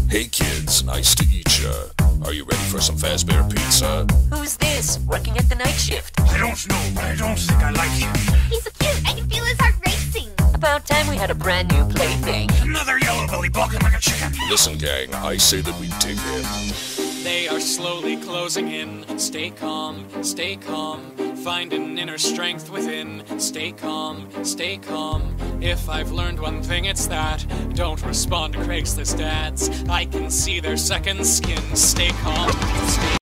Hey kids, nice to eat ya. Are you ready for some Fazbear Pizza? Who's this, working at the night shift? I don't know, but I don't think I like him. He's so cute, I can feel his heart racing. About time we had a brand new plaything. Another yellow belly balking like a chicken. Listen, gang, I say that we dig in. They are slowly closing in. Stay calm, stay calm. Find an inner strength within. Stay calm, stay calm. If I've learned one thing, it's that don't respond to Craigslist ads. I can see their second skin. Stay calm, stay